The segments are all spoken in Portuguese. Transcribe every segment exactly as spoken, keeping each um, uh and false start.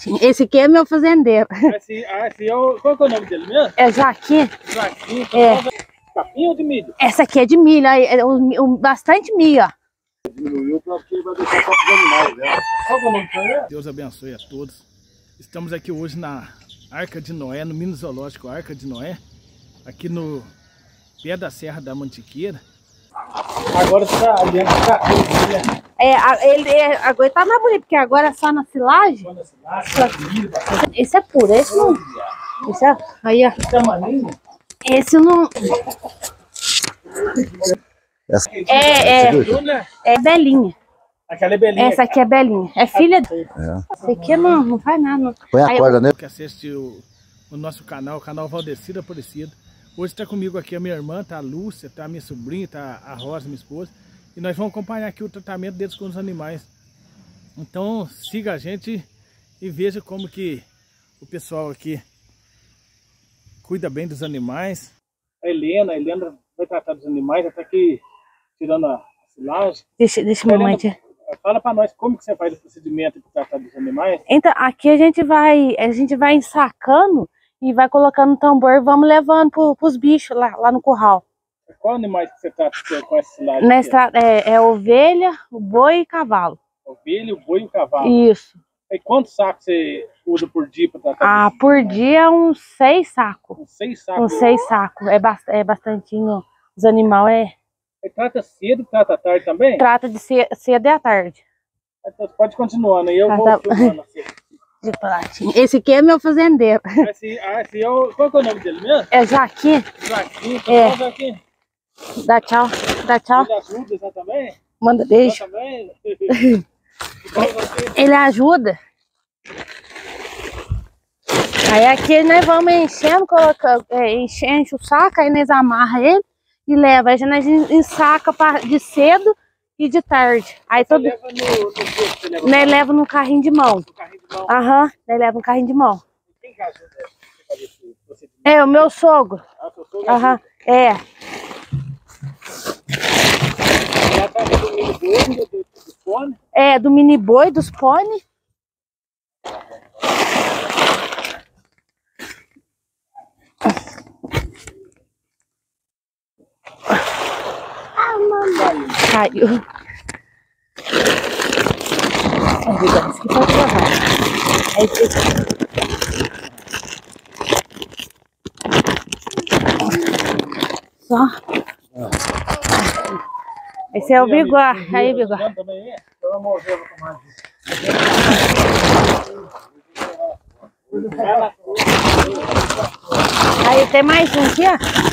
chocolatinho. Esse aqui é meu fazendeiro. Esse, ah, esse é o, qual que é o nome dele mesmo? É Joaquim. Joaquim. É. Capim ou de milho? Essa aqui é de milho, aí, é um, um, bastante milho, ó. Diminuiu porque vai deixar só os animais, né? Qual que é o nome dele? Deus abençoe a todos. Estamos aqui hoje na Arca de Noé, no Mini Zoológico Arca de Noé, aqui no pé da Serra da Mantiqueira. Agora você tá dentro do carro, né? É, a, ele, é, agora tá mais bonito, porque agora é só na silagem. Só na silagem, só... Esse é puro, esse não. Esse é, aí, ó. Esse não. É, é, é Belinha. Aquela é Belinha. Essa aqui é Belinha. É filha. É. Essa aqui não, não faz nada. Põe a corda nele. Que assiste o, o nosso canal, o canal Valdecida Aparecida. Hoje está comigo aqui a minha irmã, tá a Lúcia, tá a minha sobrinha, tá a Rosa, minha esposa. E nós vamos acompanhar aqui o tratamento deles com os animais. Então siga a gente e veja como que o pessoal aqui cuida bem dos animais. A Helena, a Helena vai tratar dos animais, até aqui tirando a silagem. Deixa, deixa a mamãe tirar. Fala para nós como que você faz o procedimento para tratar dos animais. Então, aqui a gente vai, a gente vai ensacando e vai colocando no tambor e vamos levando para os bichos lá, lá no curral. Qual animais que você trata com essa silagem? Nessa, é, é ovelha, o boi e cavalo. Ovelha, o boi e o cavalo. Isso. E quantos sacos você usa por dia para tratar? Ah, por animais? Dia uns seis sacos. Uns seis sacos? Uns seis sacos. É, ba é bastantinho. Os animais é... Você trata cedo e trata à tarde também? Trata de ce cedo e à tarde. Então pode continuando aí, eu ah, vou tá. filmando assim. Esse aqui é meu fazendeiro. Esse, ah, esse é o, qual que é o nome dele mesmo? É Joaquim. Joaquim. É. Qual Joaquim? Dá tchau. Dá tchau. Ele ajuda já também? Manda beijo. Já também? Ele ajuda. Aí aqui nós vamos enchendo, coloca, é, enche, enche o saco, aí nós amarra ele e leva. Aí nós ensaca de cedo e de tarde. Aí você todo... leva no, no você leva nós leva no carrinho de mão. No carrinho de mão? Aham, nós leva no carrinho de mão. Quem que ajuda você fazer esse procedimento? É, o meu sogro. Ah, seu sogro Aham, ajuda. é. E através do mini boi, do, do, do pônei? É, do mini boi, dos pônei. Caiu. Isso que pode levar. Aí só. Esse é o bigode. Aí, bigode. Aí tem mais um aqui, ó.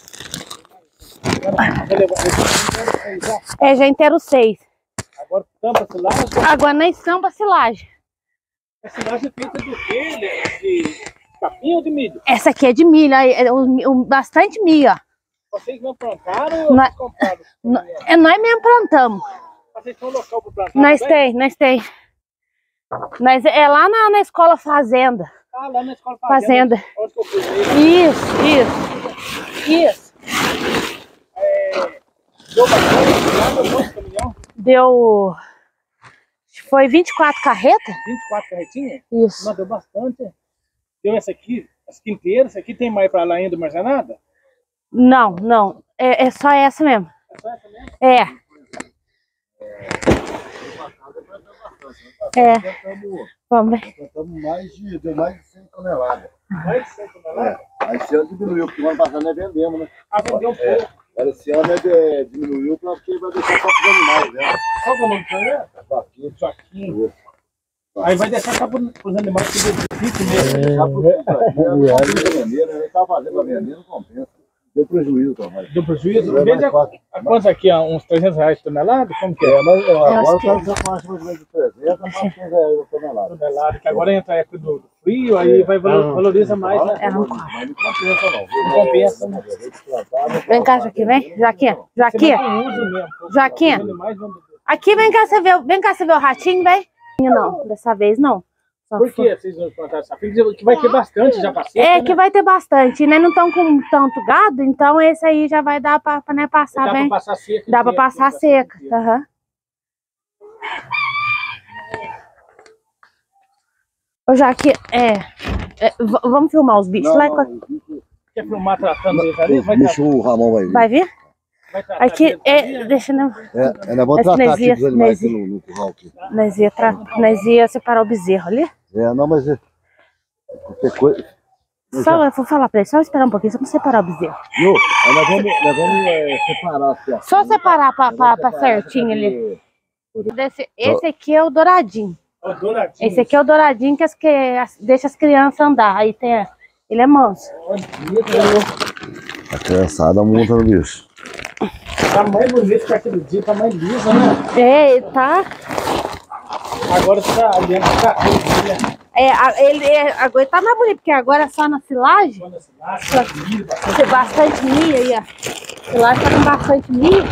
É, já inteiro seis. Agora tampa a silagem? Agora nós tampa a silagem. A silagem é feita do quê? De capim ou de milho? Essa aqui é de milho, é um, um, bastante milho, ó. Vocês não plantaram ou nós, compraram? Nós, é, nós mesmo plantamos. Vocês têm um local para plantar? Nós tem, nós tem. Nós, é lá na, na escola Fazenda. Ah, lá na escola Fazenda. Fazenda. Onde que eu fui? Isso, isso. Isso. É, deu bastante no caminhão? Deu. Foi vinte e quatro carretas? vinte e quatro carretinhas? Isso. Não, deu bastante. Deu essa aqui, essa aqui inteira. Essa aqui tem mais para lá ainda, mais nada? Não, não. É, é só essa mesmo. É só essa mesmo? É. É. Vamos ver. Plantamos mais de, deu mais de cem toneladas. Mais de cem toneladas? É. Esse ano diminuiu, porque o ano passado nós vendemos, né? Ah, vendeu um pouco. É. Esse ano é, diminuiu porque vai deixar só para os animais, né? Qual é o nome dele? Joaquim. Joaquim. Aí vai deixar só para os animais que desistiram mesmo. Deixar para os animais. Ele estava fazendo a vender, não compensa. Deu prejuízo, Tomás. Deu prejuízo? Veja a quantos aqui, uns trezentos reais por tonelada? Como que é? É, mas agora está mais ou menos de trezentos a quatrocentos reais por tonelada. Tonelada, que agora entra a época do frio, aí vai valoriza mais, né? É, não Mas não compensa, não. Não compensa, né? Vem cá, Joaquim, vem. Joaquim, Joaquim. Joaquim. Aqui, vem cá, você vê, vem cá, você vê o ratinho, vem? Não, dessa vez não. Por que vocês vão plantar essa figa? Que vai ter bastante já pra seca, É, né? que vai ter bastante, né? Não estão com tanto gado, então esse aí já vai dar pra, pra né, passar Dá bem. pra passar seca. Dá pra passar seca. Aham. Ô, Jaque, é, é, v- vamos filmar os bichos Não, lá. não, enquanto- Quer filmar tratando deles ali? Vai deixa tratar, o Ramon vai vir. Vai vir? vai tratar Aqui, deles ali, é, deixa eu... É, é, nós vamos Esse tratar nós aqui ia- dos animais nós aqui no, no curral aqui. Nós ia, tra... nós ia separar o bezerro ali. É, não, mas é, qualquer coisa. Só, eu vou falar pra ele, só esperar um pouquinho, só pra separar o bezerro. Viu? Aí nós vamos, nós vamos é, separar aqui, ó. Só separar pra, Nós pra, vamos pra separar certinho pra ali. que- Desse, esse aqui é o douradinho. ó, douradinho. Esse aqui é o douradinho que, as, que as- deixa as crianças andar. Aí tem, a- ele é manso. A criançada monta no bicho. Tá mais bonito que aquele dia, tá mais liso, né? É, ele tá... Agora tá dentro da coisa, né? É, a- ele é, agora tá mais bonito, porque agora é só na silagem. Quando se lasca, milho, bastante. Tem bastante milho aí, ó. Silagem tá com bastante milho.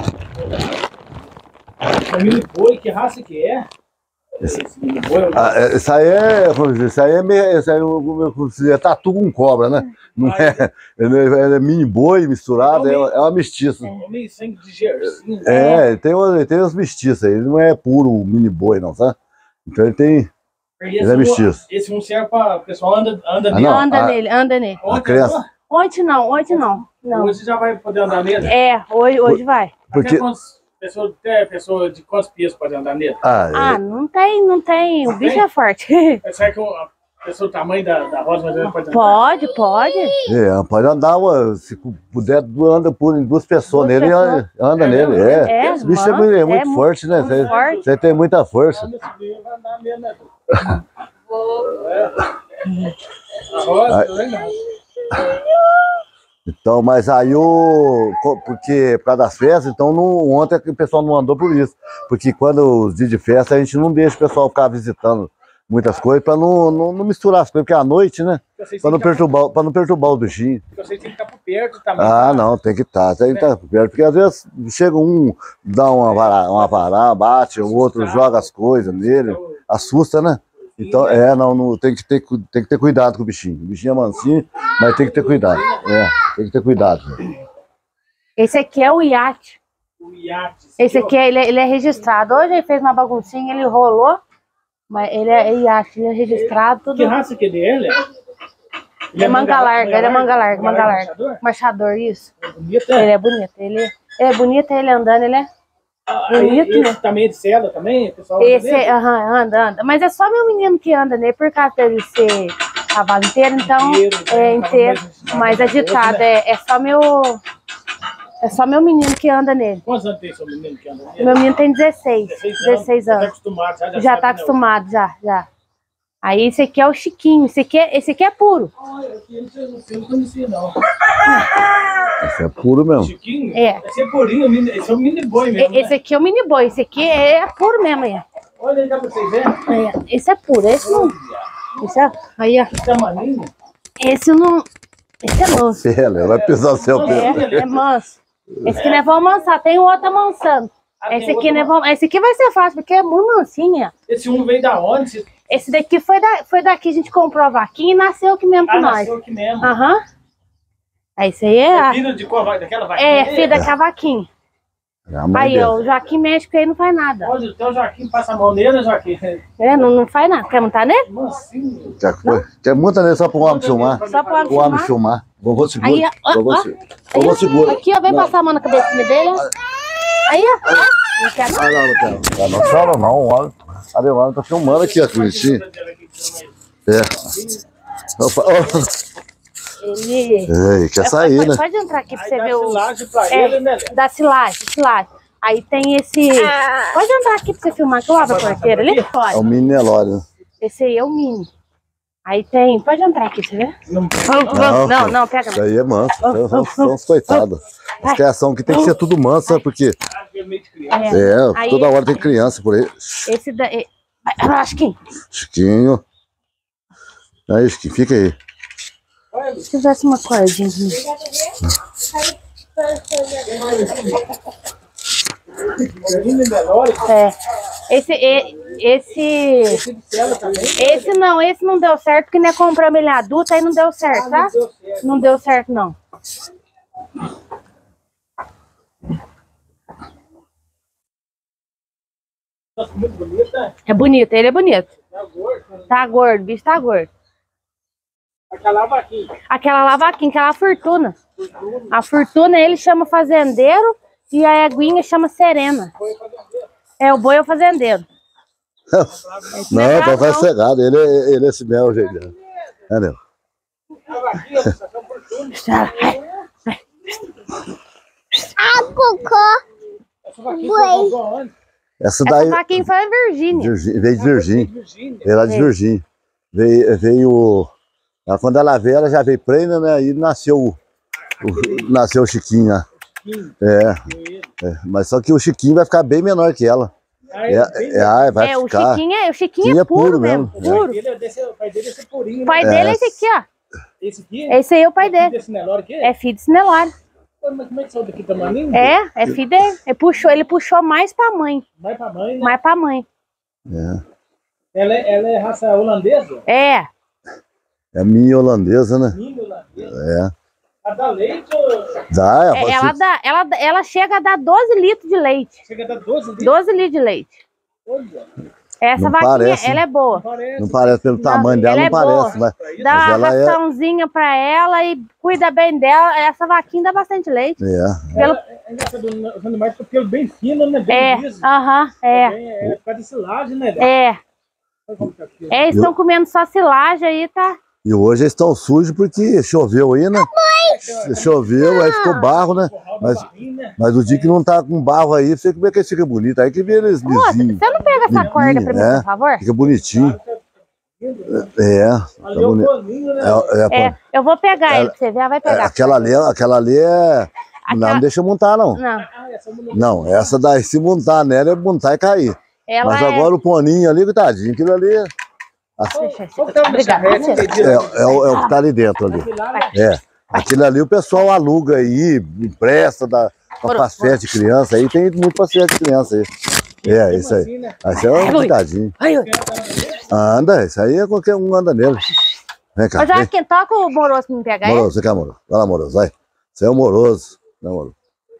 É milho boi, que raça que é? Esse milho boi, eu- Ah, é, isso aí é, como dizer, isso aí é, meio, isso aí é, é tatu com cobra, né? Não é, é, é mini boi misturado, é, é uma mestiça. é meio sangue de gercinho. É, tem, os- tem os mestiços aí, ele não é puro mini boi, não, sabe? Então ele tem. Esse Ele é um- mestiço. Esse um serve pra... O pessoal anda, anda Ah, nele. não, anda a- nele, anda nele. Ontem, criança- Ontem não, ontem não. Não. Hoje já vai poder andar nele. É, hoje, hoje vai. Porque- Até quantos, pessoa, até pessoa de quantos pies pode andar nele? Ah, Ah, não tem, não tem. O bicho é forte. Será que a pessoa, o tamanho da, da rosa, mais ou menos, pode andar? Pode, pode. é, é, pode andar, ué, se puder, anda por em duas pessoas Duas nele, pessoas. anda, anda É, nele. É. É, Esse bicho é mano, muito, é é muito muito- forte, né? muito Você, forte. você tem muita força. Anda, esse bicho vai andar nele, né? É. A rosa, Ai. legal. Então, mas aí o. co- Porque por causa das festas, então não, ontem o pessoal não andou por isso. Porque quando os dias de festa a gente não deixa o pessoal ficar visitando muitas coisas para não, não, não misturar as coisas, porque é à noite, né? Vocês Para não têm que ficar- perturbar, para não perturbar o bichinho. vocês têm que estar por perto também. Ah, tá? não, tem que estar, tem que estar perto, porque às vezes chega um, dá uma vará, uma vará bate, o outro joga as coisas nele, assusta, né? Então, é, não, não tem, que ter, cu- tem que ter cuidado com o bichinho. O bichinho é mansinho, mas tem que ter cuidado. É, tem que ter cuidado. Esse aqui é o iate. O iate. Esse aqui, ele, é- ele é registrado. Hoje ele fez uma baguncinha, ele rolou. Mas ele é iate, ele é registrado, tudo. Que raça que é dele? Ele é manga larga, ele é manga larga, manga larga. Marchador? Marchador, isso. É bonito, Ele é? é bonito, ele, ele é bonito, ele andando, ele é... Ah, bonito, esse né? também é de cela também? O pessoal anda Esse, nele? aham, anda, anda. Mas é só meu menino que anda nele, por causa dele ser cavalo inteiro, então Inteiro, é né? inteiro, mais agitado. É, é só meu. É só meu menino que anda nele. Quantos anos tem seu menino que anda nele? Meu menino tem dezesseis, dezesseis Já tá anos. acostumado, já, já Já sabe, tá né? acostumado, já, já. Aí esse aqui é o Chiquinho, esse aqui é, esse aqui é puro. Olha, eu não sei, eu não sei, eu não conhecia, não. Esse é puro mesmo. Chiquinho? É. Esse é purinho, mini- esse é um mini boi mesmo, E- Esse né? aqui é o mini boi, esse aqui é puro mesmo. Aí, Olha aí, dá pra vocês verem. aí, ó. Esse é puro, esse não. Esse é, aí, ó. Que tamaninho. Esse não. Esse é manso. Ela vai pisar o seu pé. É, é manso. Esse aqui nós vamos mansar, tem o outro amansando. Ah, tem Esse aqui, outro nós vamos, esse aqui vai ser fácil, porque é muito mansinha. Esse um veio da onde? Esse- Esse daqui foi, da, foi daqui, a gente comprou a vaquinha e nasceu aqui mesmo com Ah, nós. nasceu aqui mesmo. Aham. Aí isso aí é. É a- filho de qual vai? Daquela vaquinha? É, ali? filho da cavaquinha. É a mãe Aí, dele. ó, o Joaquim mexe com ele não faz nada. Olha, o teu Joaquim passa a mão nele, Joaquim. É, não, não faz nada. Quer montar nele? Mansinho. Quer, quer muita nele só para o homem filmar? Só pro homem O homem filmar. filmar. Vovô segura. Aí, ó, Vovô ó, segura. Aí, Vovô ó, segura. aqui, ó, vem Não. passar a mão na cabecinha dele, ó. Aí, ó. Não quer não? Ah, não, não quero. Ah, não chora não, o homem. Cadê o homem? Tá filmando aqui, ó, que bonitinho. É. Opa, oh. Ele... Ei, quer sair, pode, né? pode entrar aqui pra Aí você dá ver o... silagem pra É, ele, né? da silagem, silagem. Aí tem esse... Pode entrar aqui pra você filmar, que eu abro a porteira ali? É o Pode. mini Nelore, né? Esse aí é o mini. Aí tem... Pode entrar aqui, você vê? Não, Não, não, não, pega Isso não. aí é manso. São, são, são os coitados. As criação que tem que ser tudo manso, sabe por quê? é meio de criança. É. É, Aí toda esse- hora tem criança por aí. Esse daí... Acho que... Chiquinho. Aí, Chiquinho, fica aí. Se tivesse uma cordinha. É. Esse, e- esse, esse não, esse não deu certo, porque nós compramos ele adulto, aí não deu certo, tá? Não deu certo, não. Muito bonita. É bonito, ele é bonito. Tá gordo. Tá gordo, o bicho tá gordo. Aquela vaquinha. Aquela lá vaquinha, aquela fortuna. A fortuna ele chama fazendeiro e a eguinha chama serena. É, o boi é o fazendeiro. Não, então vai cegado. Ele, é- ele é esse mesmo jeito. né? É, não. A vaquinha, você tá fortuna. A cocô. Essa vaquinha você comprou aonde? Essa Essa daí vaquinha foi em Virgínia. Virgí- veio de Virgínia. Virgínia. Veio lá de É. Virgínia. Veio, veio. ela- Quando ela veio, ela já veio prenda, né? Aí nasceu o, o- nasceu o Chiquinho lá. É, é, mas só que o Chiquinho vai ficar bem menor que ela. Aí, É, bem, é, ah, vai É, o ficar. Chiquinho é, o Chiquinho Chiquinho é é puro, puro mesmo. mesmo, Puro. Ele é desse, o pai dele é esse purinho, O né? pai dele é esse aqui, ó. Esse aqui? Esse aí é o pai Filho dele. desse Nelore aqui? É filho de Nelore. Pô, mas como é que saiu daqui tamanho? É, é filho dele. Ele puxou, ele puxou mais pra mãe. Vai pra mãe, né? Mais pra mãe. É, Ela, é, ela é raça holandesa? É. é minha holandesa, né? Milho holandesa? É. A da leite ou... Dá, é, É, pode ela, ser- dá, ela, ela chega a dar doze litros de leite. Chega a dar doze litros? doze litros de leite. Olha, Essa Não vaquinha, parece, ela é boa. parece. Não parece pelo tamanho dela, ela não é boa. parece. Mas, Dá mas uma ela é. raçãozinha pra ela e cuida bem dela. Essa vaquinha dá bastante leite. É. Pelo... É engraçado, os animais ficam pelo bem fino, né? Bem É, liso. aham, é. Bem, é por causa de silagem, né? É, Olha como tá aqui. é, eles estão comendo só silagem aí, tá? E hoje eles estão sujos porque choveu aí, né? Choveu, aí ficou barro, né? Forral do Mas, barrinho, né? mas o dia que não tá com barro aí, você como é que eles ficam bonitos. Aí que vê eles Moça, lisinhos. você não pega essa limpinho, corda pra mim, é. por favor? Fica bonitinho. É, tá Ali é o bonito. bolinho, né? É, é, É, eu vou pegar ele pra você ver, ela vai é, pegar. aquela ali, aquela ali é. Não, Aquela- não deixa montar, não. Não, Ah, essa mulher. Não, essa daí, se montar nela, é montar e cair. ela Mas é... agora o poninho ali, coitadinho, aquilo ali é, Qual que tá na Obrigada. charrete? é, é o, é o que tá ali dentro ali. É. Aquilo ali o pessoal aluga aí, empresta da, pra Bora, faz festa de criança aí, tem muito pra festa de criança aí. É, isso aí. Assim, né? Aí isso é um cuidadinho. Ai, ai. Anda, isso aí é qualquer um anda nele. Vem cá, Ô, vem. Joaquim, toca o moroso pra me pegar ele. Moroso, vem cá, moroso. Vai lá, moroso, vai. Você é o moroso. Não, moroso.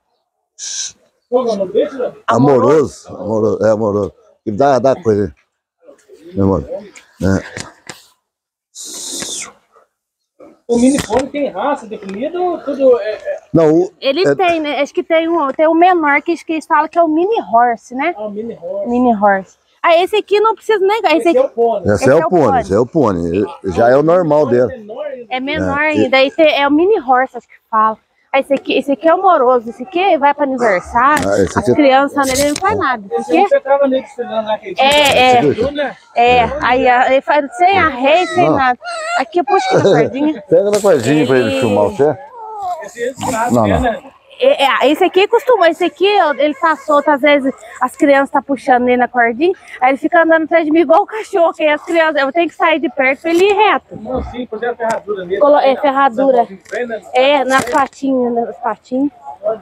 Qual que é o nome dele, Léo? Amoroso. Amoroso, é amoroso. Ele dá, dá coisa aí. Meu amor. É. O minifone tem raça definida ou tudo é, é, Não, o, Ele É- tem, né? Acho que tem um, tem um menor que, que eles falam que é o mini horse, né? ah, o mini horse? Mini horse. Ah, esse aqui não precisa nem. Esse Esse aqui é o pônei. esse, Esse é é o o pônei, pônei. esse é o pônei. Já é o normal Pônei dele. menor ainda. é menor É, ainda. Esse é o mini horse, acho que fala. Ah, esse aqui, esse aqui é o moroso. Esse aqui vai para aniversário. Ah, esse aqui- As crianças nele não faz nada. Esse Esse aí aqui você tava nele estudando lá aquele É, é. Tudo, né? é. Aí a- ele faz sem arreio, sem Não. nada. Aqui eu puxo aqui na cordinha. Pega na coisinha pra ele Ele- filmar você. Esse é esse Não, é, não. né? É, é, esse aqui costuma, esse aqui ó, ele tá solto, às vezes as crianças tá puxando ele na cordinha, aí ele fica andando atrás de mim igual o cachorro, que as crianças, eu tenho que sair de perto pra ele ir reto. Não, sim, por exemplo, a ferradura nele. Colo- é, ferradura. Né? É, nas patinhas, nas patinhas.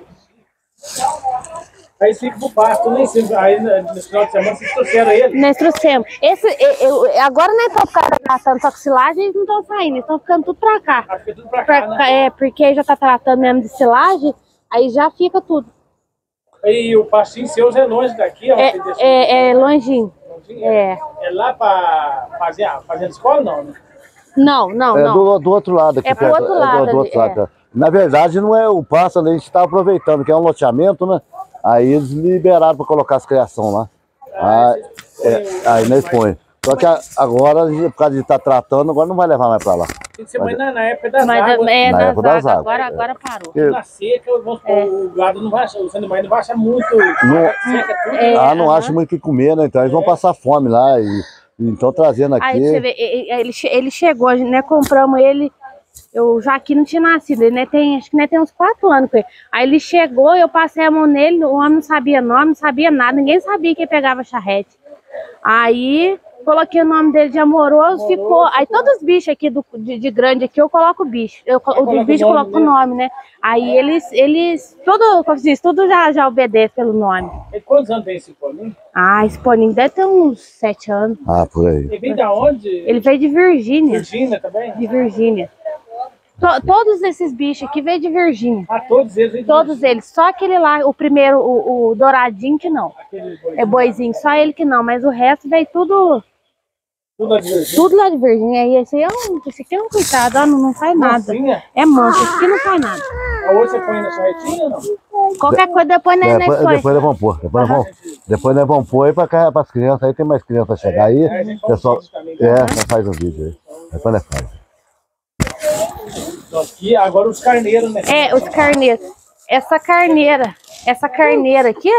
Aí fica pro pasto, nem sempre. Aí no final de semana vocês trouxeram ele. Nós trouxemos. Esse, eu, eu- agora não é pra ficar tratando toxilagem, eles não estão saindo, eles estão ficando tudo pra cá. Acho que é tudo pra Pra cá, cá, né? é, porque já tá tratando mesmo de silagem, aí já fica tudo. Aí o pastinho seu é longe daqui, ó. É, você deixa- é, é longinho. longinho, É. É lá pra fazer a fazenda escola, não, né? Não, não, É não. do, do outro lado aqui. É pro perto. outro do- lado do, ali, outro lado. é. Na verdade, não é o pasto ali, a gente tá aproveitando, que é um loteamento, né? Aí eles liberaram para colocar as criações lá. Ah, Aí, é, aí nós põe. Só que a- agora, por causa de estar tratando, agora não vai levar mais para lá. Tem que ser mais na, na época das Mas águas. é Na das época das águas, águas, agora, é. agora parou. Eu- Na seca, vamos supor, o gado não vai achar, os animais não vão achar muito. Não- Seca tudo. É, ah, não aham. acho muito o que comer, né? Então eles vão passar fome lá. E, e então trazendo aqui. Aí você vê, e- e- ele, che- ele chegou, a gente, né, compramos ele, eu já aqui não tinha nascido, ele né, tem, acho que né, tem uns quatro anos com ele. Aí ele chegou, eu passei a mão nele, o homem não sabia nome, não sabia nada, ninguém sabia que ele pegava charrete. Aí coloquei o nome dele de amoroso, ficou. Aí todos os bichos aqui do, de, de grande aqui, eu coloco o bicho. Eu, co- o coloca dos bichos o eu nome coloco o nome, né? Aí eles, eles, tudo, como se diz, tudo já, já obedece pelo nome. E quantos anos tem esse poninho? Ah, esse poninho deve ter uns sete anos. Ah, por aí. Ele vem da onde? Ele veio de Virgínia. Virgínia também? De Virgínia. To- todos esses bichos aqui veio de Virgínia. Ah, todos eles vêm de Todos eles. Só aquele lá, o primeiro, o, o douradinho que não. Aquele boi. É boizinho, só ele que não. Mas o resto veio tudo. Tudo lá de Virgínia. Tudo lá de Virgínia. E esse, é um, esse aqui é um coitado, ó, não, não faz nada. Mansinha? É manso, esse aqui não faz nada. Hoje você põe na charretinha ou não? Qualquer coisa depois nós, Depois, nós depois nós vamos pôr. Depois, nós vamos, depois nós vamos pôr aí para as crianças. Aí tem mais crianças chegar aí. É, a gente faz Pessoal, um vídeo também, é, né? nós faz um vídeo aí. Depois nós faz. Então, aqui, agora os carneiros, né? É, os carneiros. Essa carneira, essa carneira aqui,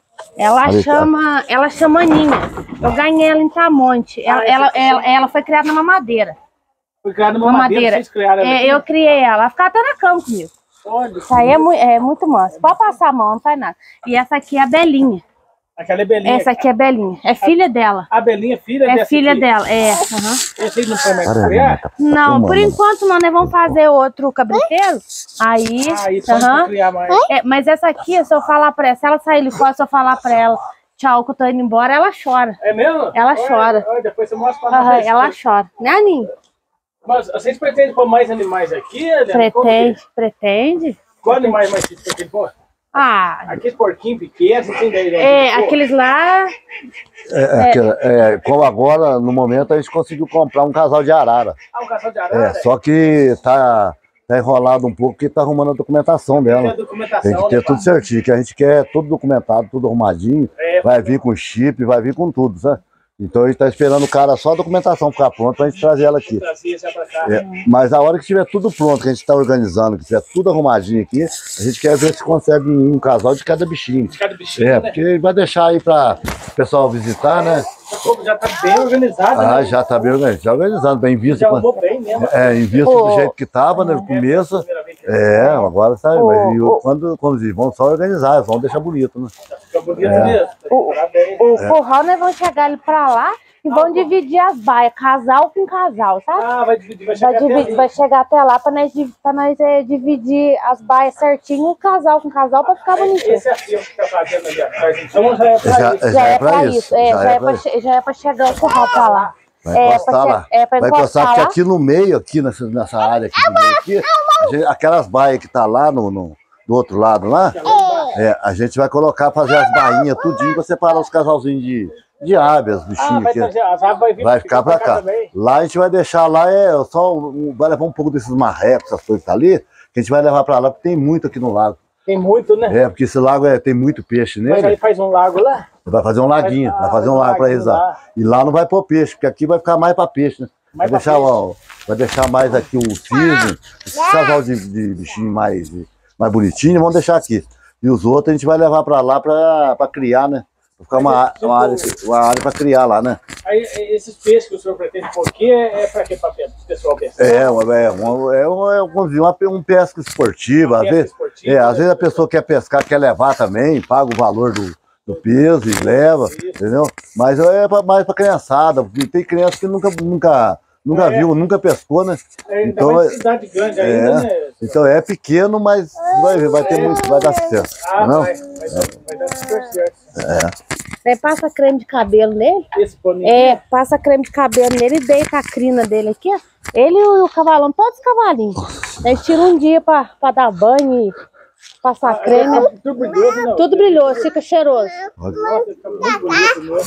ela Ali, chama, ela chama Aninha. Eu ganhei ela em Tamonte. Ela, ela, ela, ela foi criada na mamadeira. Foi criada numa Mamadeira. madeira, vocês criaram ela É, aqui? eu criei ela. Ela ficava até na cama comigo. Olha, Isso aí é, mu é muito manso. Pode passar a mão, não faz nada. E essa aqui é a Belinha. aquela é Belinha. Essa aqui é Belinha. É filha dela. A Belinha é filha É dessa filha aqui. dela, é. Uhum. Esse aí não foi mais Para, criar? tá- tá Não, por filmando. enquanto não, nós vamos fazer outro cabriteiro. Aí, Ah, isso pode aham. criar mais. É, mas essa aqui, se eu falar pra ela, se ela sair ali fora, se eu falar pra ela, tchau, que eu tô indo embora, ela chora. É mesmo? Ela Olha, chora. olha, depois você mostra pra Aham, nós. ela chora. Né, Aninha? Mas vocês pretendem pôr mais animais aqui, Helena? Como que é? Pretende, pretende. Qual animais mais vocês pretendem pôr? Ah, Aqueles porquinhos pequenos, você tem ideia? é, aqueles lá, É, é, aquela- é, como agora, no momento, a gente conseguiu comprar um casal de arara. Ah, um caçador de É, arara? só que tá, tá enrolado um pouco porque tá arrumando a documentação Tem a dela. documentação, Tem que ter né, tudo pá? certinho, que a gente quer tudo documentado, tudo arrumadinho. É, Vai vir com chip, vai vir com tudo, sabe? Então a gente tá esperando o cara só a documentação ficar pronta pra gente trazer ela aqui. trazer essa pra cá. É, mas a hora que tiver tudo pronto, que a gente tá organizando, que tiver tudo arrumadinho aqui, a gente quer ver se consegue um casal de cada bichinho. De cada bichinho, É, né? porque vai deixar aí pra o pessoal visitar, né? Já tá bem organizado, Ah, né? já tá bem organizado, já organizado, bem visto. Já arrumou bem mesmo. É, em vista Ô, do jeito que tava, né, no começo. Primeira vez que É, agora sabe, Ô, mas e o- ô. quando, quando eles vão só organizar, vão deixar bonito, né? fica bonito É. mesmo. O- Parabéns. o curral, nós vamos chegar ali pra lá e vão dividir as baias, casal com casal, sabe? Ah, vai dividir, vai Vai, chegar até dividir, ali. vai chegar até lá pra nós, div- pra nós é, dividir as baias certinho, casal com casal, pra ficar bonitinho. Esse aqui que tá fazendo ali atrás, então já é pra Já- isso. Já é pra isso, é, já é pra isso. che- já é pra chegar o curral pra lá. Vai É, encostar pra che- lá. é, pra Vai encostar encostar, porque lá. aqui no meio, aqui nessa, nessa área aqui, do meio aqui, a gente- aquelas baias que tá lá no, no- do outro lado lá, é, a gente vai colocar, fazer as bainhas tudinho pra separar os casalzinhos de, de aves, Ah, bichinhos vai aqui. trazer, as aves vai vir Vai ficar pra cá. também. Lá a gente vai deixar lá, é só, um- vai levar um pouco desses marrecos, essas coisas que tá ali, que a gente vai levar pra lá, porque tem muito aqui no lago. Tem muito, né? É, porque esse lago é, tem muito peixe Mas aí nele, faz um lago lá. vai fazer um laguinho, Ah, vai fazer um faz um lago pra laguinho rezar. lá. E lá não vai pôr peixe, porque aqui vai ficar mais pra peixe, né? Vai Mais pra deixar, peixe. ó, vai deixar mais aqui o cisne, esse casal de, de bichinho mais, mais bonitinho, vamos deixar aqui. E os outros a gente vai levar pra lá pra, pra criar, né? Pra ficar uma, uma, área, uma área pra criar lá, né? Aí esses peixes que o senhor pretende pôr aqui é, é pra quê? Pra o pessoal pescar? É, uma- é, uma, é, uma, é vamos dizer, uma, um pesca esportiva. Às Pesca vezes, esportiva, é, né? às vezes a pessoa quer pescar, quer levar também, paga o valor do, do peso e leva, entendeu? Mas é pra, mais pra criançada, porque tem criança que nunca, nunca, nunca É. viu, nunca pescou, né? É, ainda Então, mais é- cidade grande é. ainda, né? Então é pequeno, mas vai, ver, vai ter muito, vai dar sucesso. Ah, não? vai, vai, dar, vai dar super certo. Você passa creme de cabelo nele, Esse boninho. é, passa creme de cabelo nele e deita a crina dele aqui, ó. Ele e o cavalão, todos os cavalinhos. Eles tiram um dia pra, pra dar banho e passar creme. Ah, tudo brilhoso, não? Tudo brilhoso, fica cheiroso. Nossa, fica muito bonito mesmo.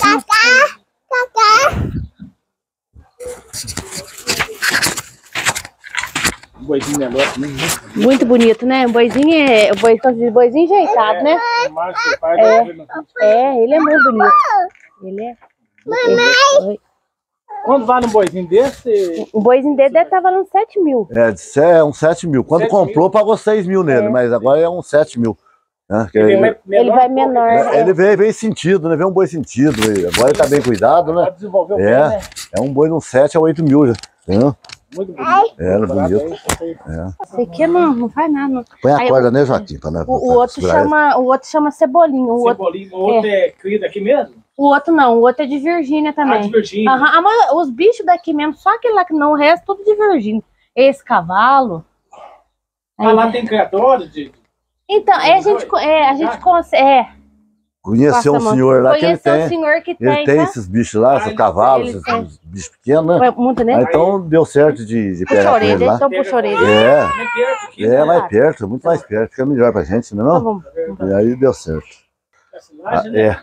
Um boizinho menor também, né? Muito bonito, né? O boizinho é. O boizinho, boizinho jeitado, né? O macho, o pai, É. ele não- É, ele é muito bonito. Ele é. Mamãe! Quando vai num boizinho desse, O boizinho dele deve estar valendo sete mil. É, de é uns sete mil. Quando sete comprou, pagou seis mil nele, mas agora é uns sete mil. Né? Que ele, ele, vai Ele vai um pouco, menor. né? ele veio, veio sentido, né? Veio um boi sentido. ele- Agora ele tá bem cuidado, Vai né? desenvolver bem, É, né? é um boi de uns sete a oito mil já. Entendeu? Muito bonito. É, era bonito. Parabéns, isso aí. Esse aqui não, não faz nada. Não. Põe a Aí, corda, né, Joaquim? Pra, pra, O, o pra outro segurar ele. chama, o outro chama cebolinho. O outro, Cebolinho, o outro é cria daqui mesmo? o outro não, o outro é de Virgínia Ah, também. de Virgínia. Aham, a ma- os bichos daqui mesmo, só aquele lá que não, o resto tudo de Virgínia. Esse cavalo. Ah, Aí- lá tem criatório de... Então, é, a gente, co- é, a gente consegue. É, Conheceu um passa a mão. senhor lá que ele Conheceu tem. o senhor que Ele tem, tem tá? esses bichos lá, Ah, esses ele- cavalos, ele esses, tem. esses bichos pequenos, né? Vai muito, né? Aí, então deu certo de, de Puxa pegar a com orelha, ele lá. então puxa a orelha. É, É perto aqui, é né? mais perto, muito mais perto, fica melhor pra gente, não é Tá não? bom. E aí deu certo. Da Ah, cidade, né? é.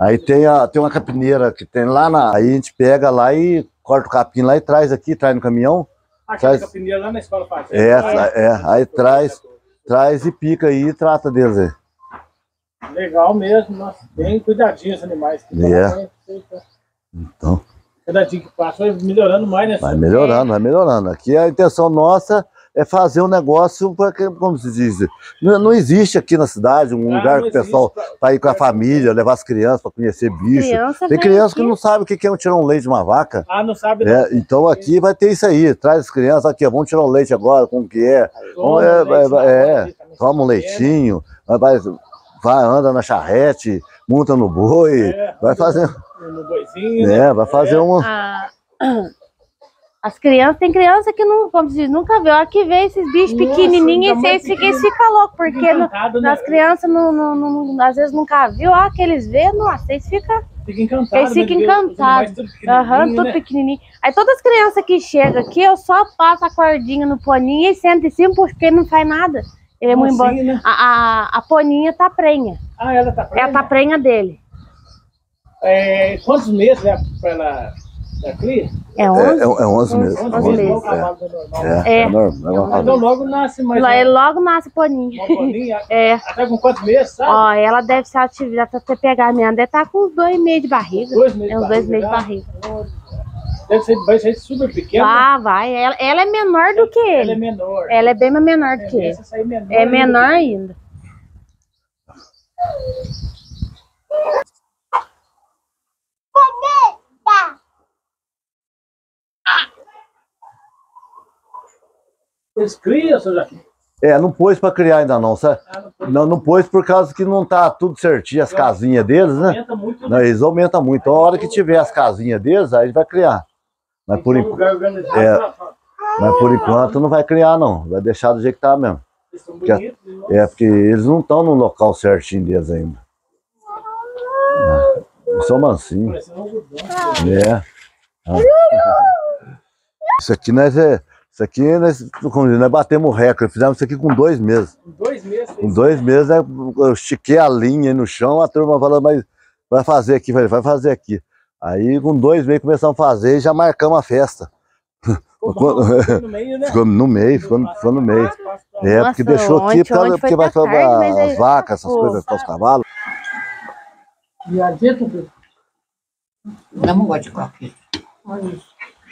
Aí tem, a, tem uma capineira que tem lá na... Aí a gente pega lá e corta o capim lá e traz aqui, traz no caminhão. Aquela Traz... capineira lá na escola faz. É, é, é, aí traz, traz e pica aí e trata deles aí. Legal mesmo, nossa, bem cuidadinho os animais. É. Então... Cada dia que passa vai melhorando mais, né? Vai melhorando, vai melhorando. Aqui a intenção nossa é fazer um negócio, porque, como se diz, não, não existe aqui na cidade um ah, lugar que o pessoal pra, tá ir com a família, levar as crianças para conhecer bicho. Criança Tem criança que não sabe o que é tirar um leite de uma vaca. Ah, não sabe. É, não. Então aqui vai ter isso aí, traz as crianças aqui, vamos tirar o leite agora, como que é. Toma, é, vai, vai, é, toma um leitinho, vai, vai, vai, anda na charrete, monta no boi, é, vai fazer... No boizinho, é, né? vai fazer é. uma... Ah, as crianças, tem criança que não, como se diz, nunca vê. Olha que vê esses bichos pequenininhos e eles ficam fica loucos, porque no, né? As crianças não, não, não, às vezes nunca viu. Olha que eles vê, nossa, eles ficam fica encantado, eles ficam encantados. Aham, tudo né? pequenininho. Aí todas as crianças que chegam aqui, eu só passo a cordinha no poninho e sento em cima, porque ele não faz nada. Ele é muito assim, bom. Né? A, a, a poninha tá prenha. Ah, ela tá prenha? Ela tá prenha dele. É, quantos meses é para ela, ela cria? É onze? É, é onze meses. onze meses. É, é, é, normal. Então logo nasce mais. Lá, logo nasce poninha. Poninha? É. Até com quantos meses, sabe? Ó, ela deve ser ativada até pegar mesmo. Deve estar com uns dois meses de barriga. Dois meses é uns dois meses de barriga. Deve ser, vai ser super pequena. Ah, vai. Ela, ela é menor do que ele. Ela é menor. Ela é bem mais menor do que ele. Menor é menor ainda. Eles criam, seu Joaquim? É, não pôs para criar ainda não, sabe? Ah, não, não, não pôs por causa que não tá tudo certinho, as casinhas deles, né? Aumenta muito, né? Não, eles aumentam muito. Então, a hora que tiver as casinhas deles, aí a gente vai criar. Mas por, enquanto, é, mas por enquanto não vai criar não, vai deixar do jeito que tá mesmo. Porque, é, porque eles não estão no local certinho deles ainda. Eles são mansinhos. É. Ah. Isso aqui nós é... Isso aqui nós, nós batemos o recorde, fizemos isso aqui com dois meses. Com dois meses? Com dois meses, eu estiquei a linha aí no chão, a turma falou, mas vai fazer aqui, vai fazer aqui. Aí com dois meses começamos a fazer e já marcamos a festa. Ficou no meio, né? Ficou no meio, ficou no, ficou no meio. É, Nossa, porque deixou aqui, porque, porque vai falar as aí... vacas, essas oh, coisas, os cavalos. E a dieta do... Não gosto de qualquer. Olha isso.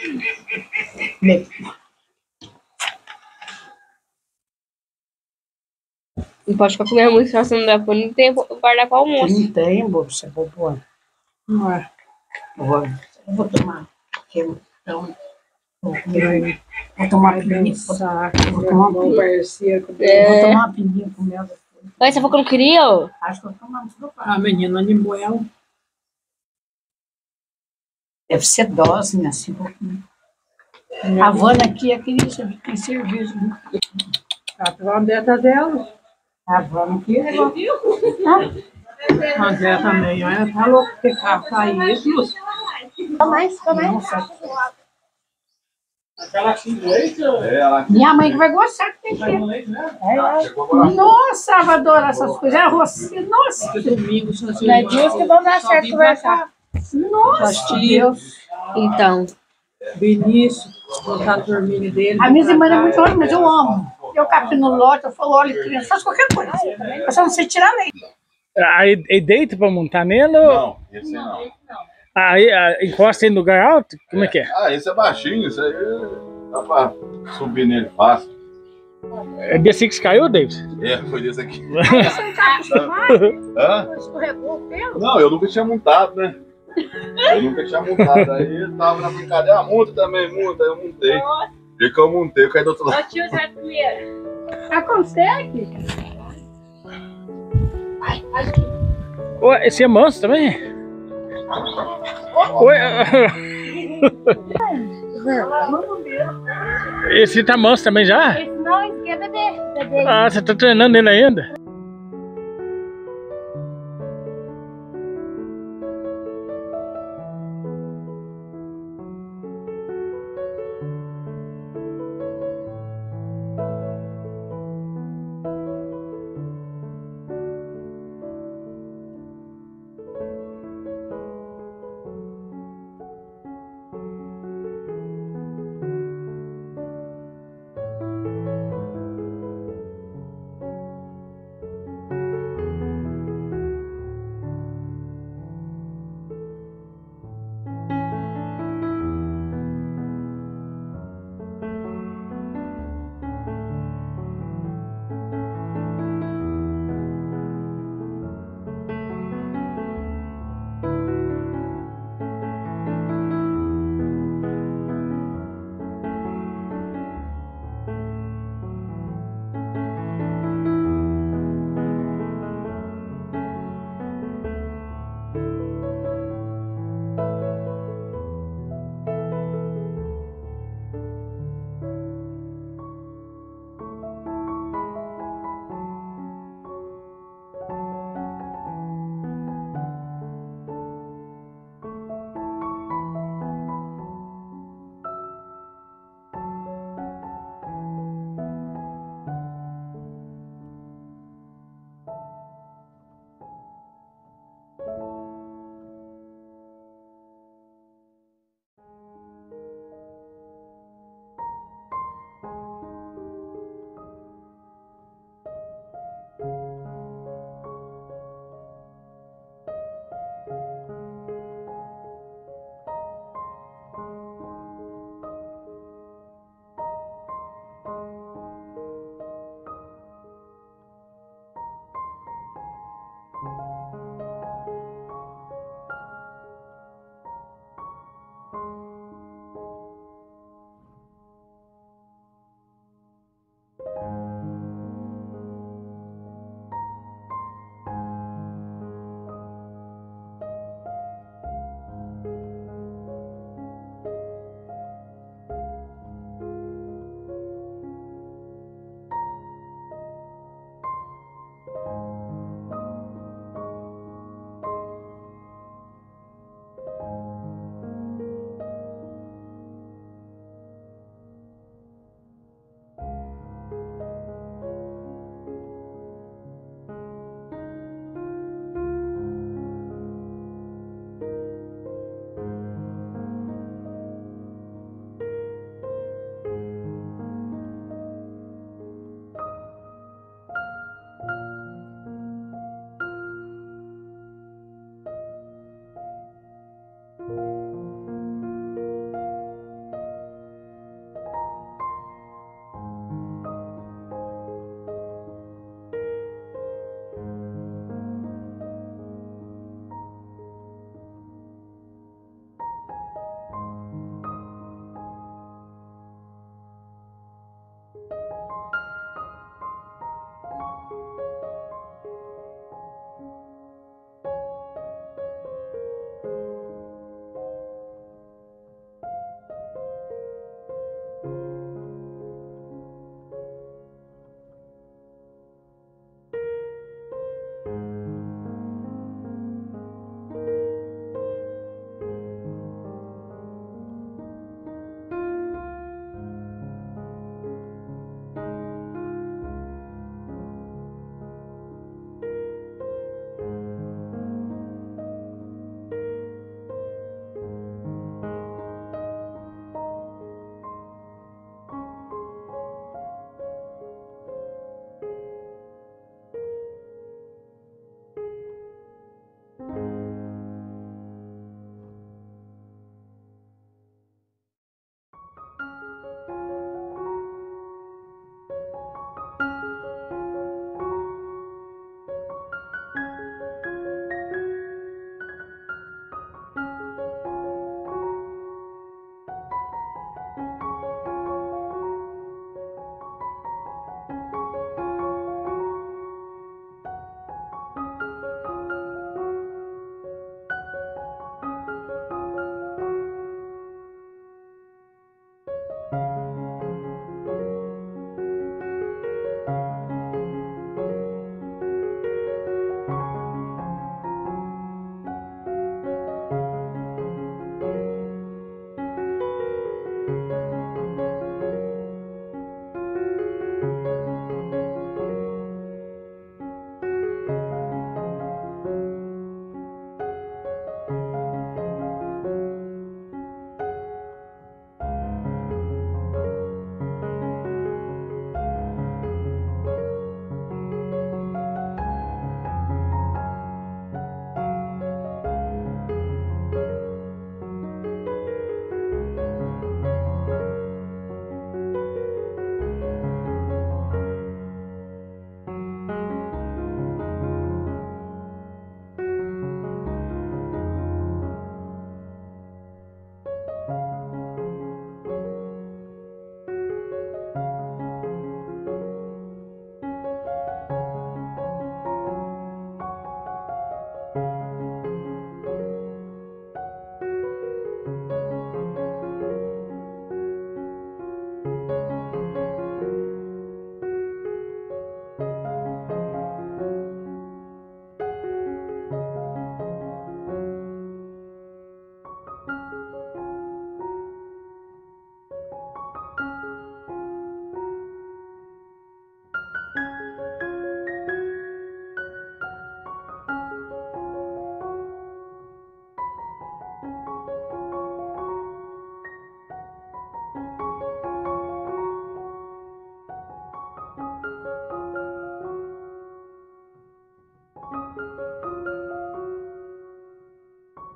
Não pode ficar comendo muito, senão você não dá pra não tem guardar para o almoço. Não tem, bolsa, vou pôr. Não é. Vou, vou tomar. Então, vou, vou tomar pininha. Vou tomar um parecia. Vou tomar uma pininha com mel. Mas você falou que não queria? Ó. Acho que eu tomamos. A menina animou ela. Deve ser dose, né? Assim, pouquinho. A Vana aqui é aquele serviço. Ela tem uma dieta dela. A Vana aqui é. A dieta também, olha. Tá louco que tá isso. Mais, mais. Minha mãe que vai gostar que tem que ter. Nossa, eu adoro essas coisas. É rocinha. Nossa. Domingo, não é dias que vão dar certo conversar. Nossa, Deus. Então. Vinícius, botar a dorminha dele. A minha irmã é muito ruim, mas eu amo. Eu capi no lote, eu falo, olha, criança, faz qualquer coisa. Eu só não sei tirar leite. Aí, aí deita pra montar nele? Não, esse não. Aí encosta ele no lugar alto? Como é, é que é? Ah, esse é baixinho, isso aí dá pra subir nele fácil. É desse que caiu, David? É, foi desse aqui. Você não tá acostumado? Hã? Escorregou o pelo? Não, eu nunca tinha montado, né? Eu nunca tinha montado. Aí eu tava na brincadeira, ah, monta também, monta. Aí eu montei. E que eu montei, eu caí do outro lado. Ô tio, você vai comer. Ah, consegue? Ué, esse é manso também? Oi. Esse tá manso também já? Esse não, esse aqui é bebê. bebê. Ah, você tá treinando ele ainda?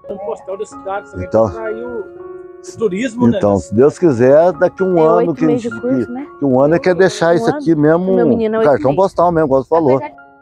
Um postal da cidade também Então- para atrair o, o turismo, Então, né? se Deus quiser, daqui um Tem ano oito que, meses de que, curso, né? que um ano é quer deixar Um isso ano. aqui mesmo, Meu menino é um oito cartão meses. postal mesmo, como você falou. Apesar de-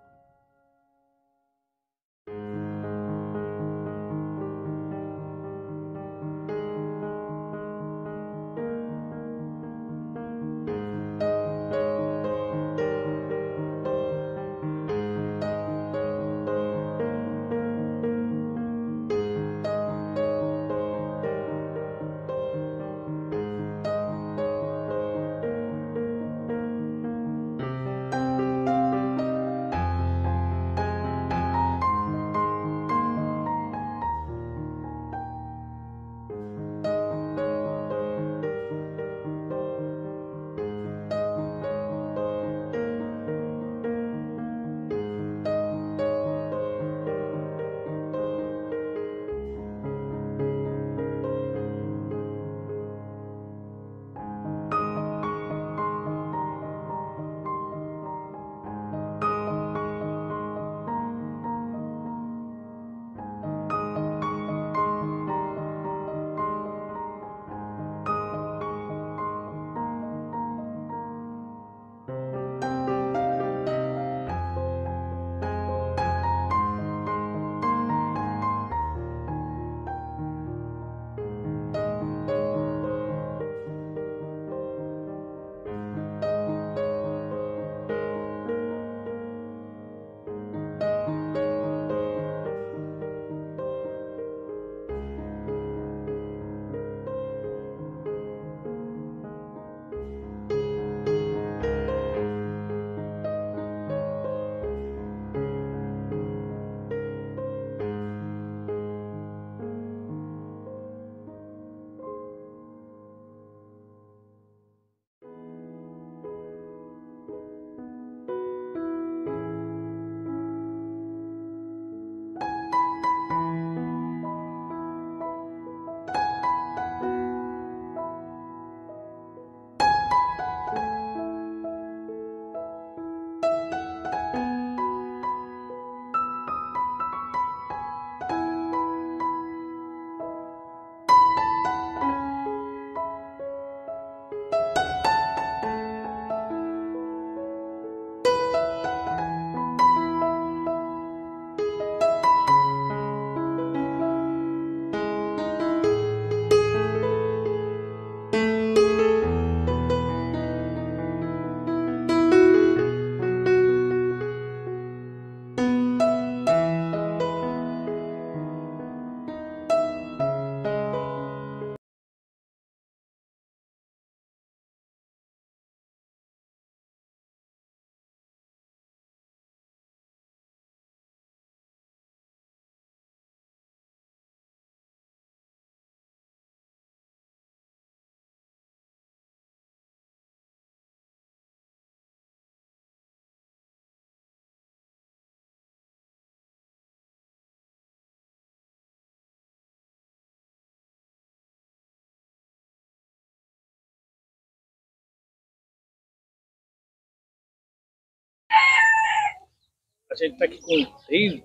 A gente está aqui com o David,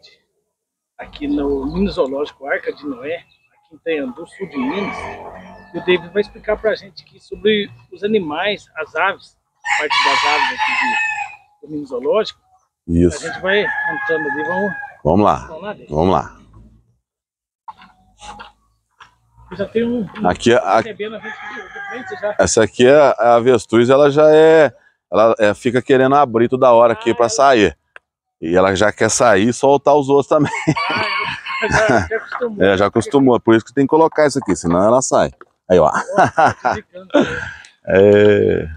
aqui no Mini Zoológico Arca de Noé, aqui em Itanhandu, sul de Minas. E o David vai explicar para a gente aqui sobre os animais, as aves, a parte das aves aqui de, do Mini Zoológico. Isso. A gente vai entrando ali, vamos, Vamos lá. vamos lá, David. Vamos lá. Já tem um, um Aqui, a, recebendo a gente de frente já. essa aqui é a avestruz, ela já é, ela é, fica querendo abrir toda hora aqui para sair. E ela já quer sair e soltar os outros também. Ah, já, já acostumou. É, já acostumou, por isso que tem que colocar isso aqui, senão ela sai. Aí, ó. É,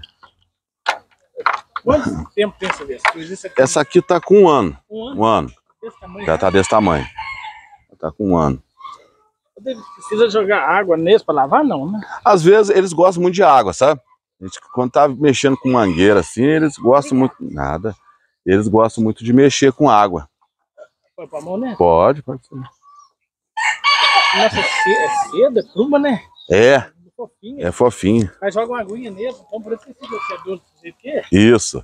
Quanto tempo tem essa avestruz? Isso aqui, essa aqui tá com um ano. um ano? Um ano. Desse tamanho? Já tá desse tamanho. Já tá com um ano. Precisa jogar água neles para lavar, não, né? Às vezes eles gostam muito de água, sabe? A gente, quando tá mexendo com mangueira assim, eles gostam muito. Nada. Eles gostam muito de mexer com água. Põe pra mão, né? Pode, pode ser. Nossa, é seda, é pluma, né? É, Fofinha. é fofinho. Aí joga uma aguinha nele, então por isso que você é doce do jeito que é. Isso.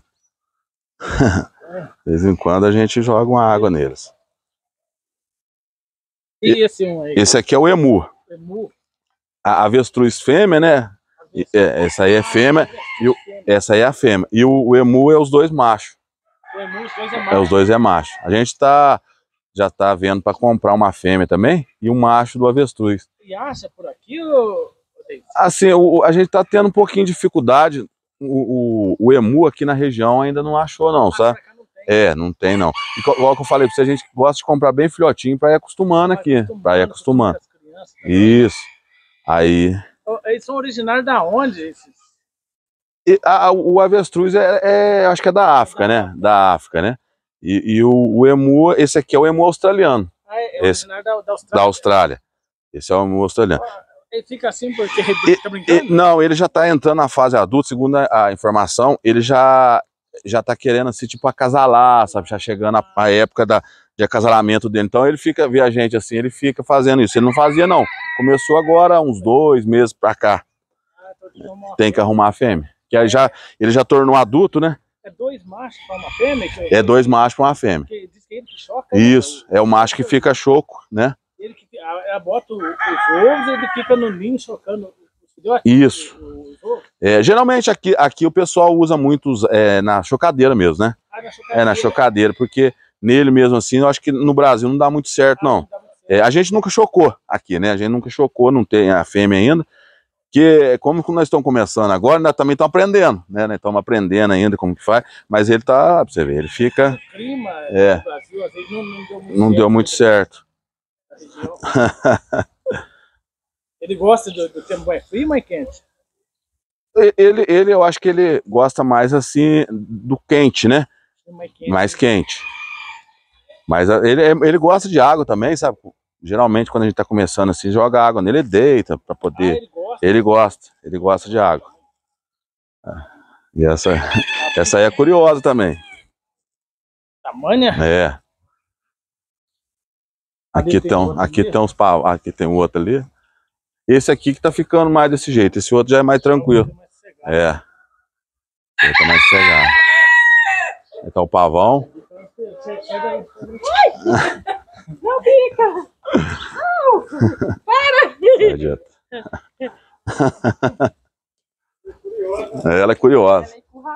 De vez em quando a gente joga uma água neles. E esse um aí? Esse aqui é o emu. Emu. A avestruz fêmea, né? E, é, essa aí é fêmea. E o, essa aí é a fêmea. E o, o emu é os dois machos. O emu, os dois é É, macho. os dois é macho. A gente tá, já tá vendo para comprar uma fêmea também e um macho do avestruz. E acha por aqui ou... Assim, o, a gente tá tendo um pouquinho de dificuldade. O, o, o emu aqui na região ainda não achou não, sabe? É, não tem não. E igual que eu falei pra você, a gente gosta de comprar bem filhotinho pra ir acostumando aqui. Pra ir acostumando. Isso. Aí... Eles são originários da onde? Esses? E, a, o avestruz é, é, acho que é da África, né? Da África, né? E, e o, o emu, esse aqui é o emu australiano. Ah, é, é esse, originário da, da Austrália? Da Austrália. Esse é o emu australiano. Ele fica assim porque ele fica brincando? E, não, ele já tá entrando na fase adulta, segundo a, a informação, ele já... já tá querendo, assim, tipo, acasalar, sabe? Já chegando a, a época da, de acasalamento dele. Então ele fica, vê a gente assim, ele fica fazendo isso. Ele não fazia, não. Começou agora, uns dois meses pra cá. Tem que arrumar a fêmea. Que aí já, ele já tornou adulto, né? É dois machos pra uma fêmea? Que é dois machos pra uma fêmea. Porque diz que ele que choca. Isso, né? É o macho que fica choco, né? Ele que ela bota os ovos e ele fica no ninho chocando. Isso. É, geralmente aqui, aqui o pessoal usa muito é, na chocadeira mesmo, né? Ah, na chocadeira. É, na chocadeira, porque nele mesmo assim, eu acho que no Brasil não dá muito certo, não. Ah, não dá muito certo. É, a gente nunca chocou aqui, né? A gente nunca chocou, não tem a fêmea ainda. Que como nós estamos começando agora, nós também estamos aprendendo, né? Nós estamos aprendendo ainda como que faz, mas ele tá, pra você ver, ele fica... O clima é, no Brasil, às vezes, não, não deu muito não certo. Deu muito certo. Ele gosta do, do tempo mais frio ou mais quente? Ele, ele, eu acho que ele gosta mais assim do quente, né? Mais quente. Mais quente. Mas ele, ele gosta de água também, sabe? Geralmente quando a gente tá começando assim, joga água nele, ele deita para poder. Ah, ele gosta. Ele gosta, ele gosta de água. E essa, essa aí é curiosa também. Tamanha? É. Aqui tem, um, aqui tem uns pau, aqui tem um outro ali. Esse aqui que tá ficando mais desse jeito, esse outro já é mais tranquilo. É. Ele tá mais cegado. Aí tá o pavão. Não fica! Não! Para! Ela é curiosa.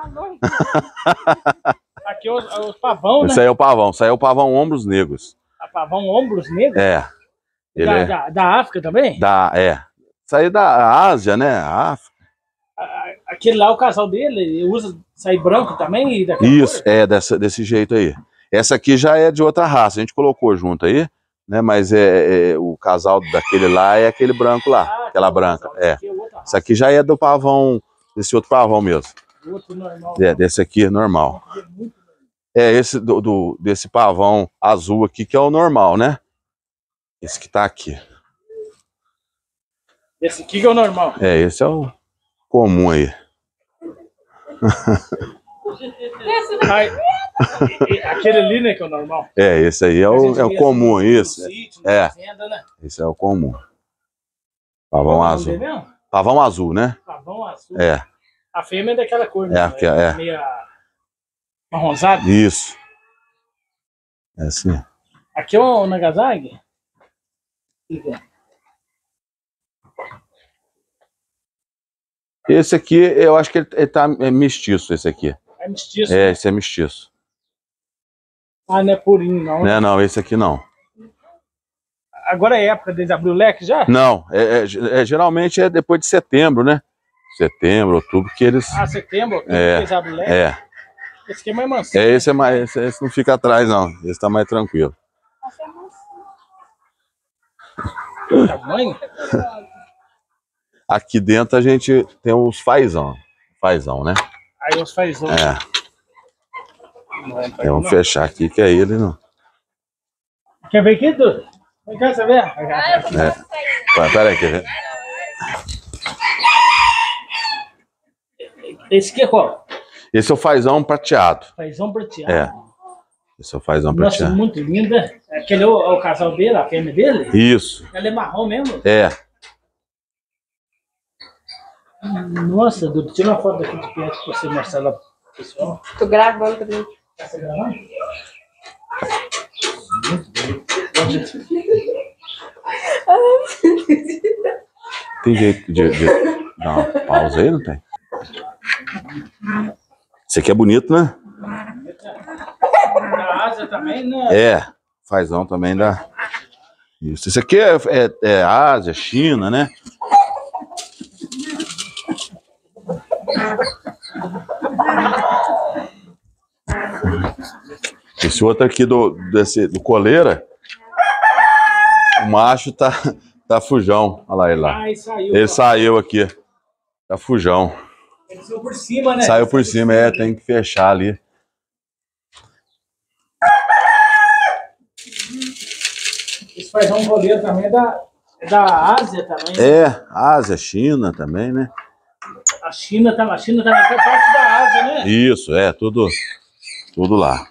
Aqui é o, é o pavão, né? Esse aí é o pavão, esse aí é o pavão ombros negros. A pavão ombros negros? É. Ele da, é... Da, da África também? Da, é. Isso aí da Ásia, né? A África. Aquele lá, o casal dele, ele usa sair branco também? Isso, cor? É, dessa, desse jeito aí. Essa aqui já é de outra raça, a gente colocou junto aí, né? Mas é, é o casal daquele lá é aquele branco lá, ah, aquela branca. É. Essa aqui já é do pavão, desse outro pavão mesmo. Outro normal. É, desse aqui é normal. É esse do, do, desse pavão azul aqui que é o normal, né? Esse que tá aqui. Esse aqui que é o normal? É, esse é o comum aí. Ai, aquele ali, né, que é o normal? É, esse aí é o, é o comum, assim, isso. Sítio, é, fazenda, né? Esse é o comum. Pavão Qual azul. Pavão azul, né? Pavão azul. É. A fêmea é daquela cor, né? É, aqui, é. Meio marronzada. Isso. É assim. Aqui é o Nagasaki? Esse aqui, eu acho que ele, ele tá é mestiço, esse aqui. É mestiço? É, esse é mestiço. Ah, não é purinho, não. Não, não, esse aqui não. Agora é época deles abrir o leque já? Não, é, é, é, geralmente é depois de setembro, né? Setembro, outubro, que eles... Ah, setembro, outubro, é, que eles abrem o leque? É. Esse aqui é mais mansinho. É, esse é mais, esse, esse não fica atrás, não. Esse tá mais tranquilo. Tamanho? Aqui dentro a gente tem os fazão. Fazão, né? Aí os fazão. É. é vamos fechar aqui, que aí ele não... Quer ver aqui, Dudu? Vem cá, você vê? É. Pera aí, quer ver? Esse aqui é qual? Esse é o fazão prateado. Fazão prateado. É. Esse é o fazão Nossa, prateado. muito linda. Aquele é o, é o casal dele, a fêmea dele? Isso. Ela é marrom mesmo? É. Nossa, Dudu, tira uma foto daqui de perto pra você mostrar lá pro pessoal. Tô gravando pra gente. Tá gravando? Tem jeito de, de dar uma pausa aí, não tem? Esse aqui é bonito, né? A Ásia também, né? É, fazão também dá. Isso. Esse aqui é, é, é Ásia, China, né? Esse outro aqui do, desse, do coleira, o macho tá, tá fujão. Olha lá ele lá. Ah, ele saiu. Ele saiu aqui. Tá fujão. Ele saiu por cima, né? Saiu por cima, é, tem que fechar ali. Esse fazão coleiro também é da, é da Ásia também. É, Ásia, China também, né? A China, tá, a China também foi parte da Ásia, né? Isso, é, tudo, tudo lá.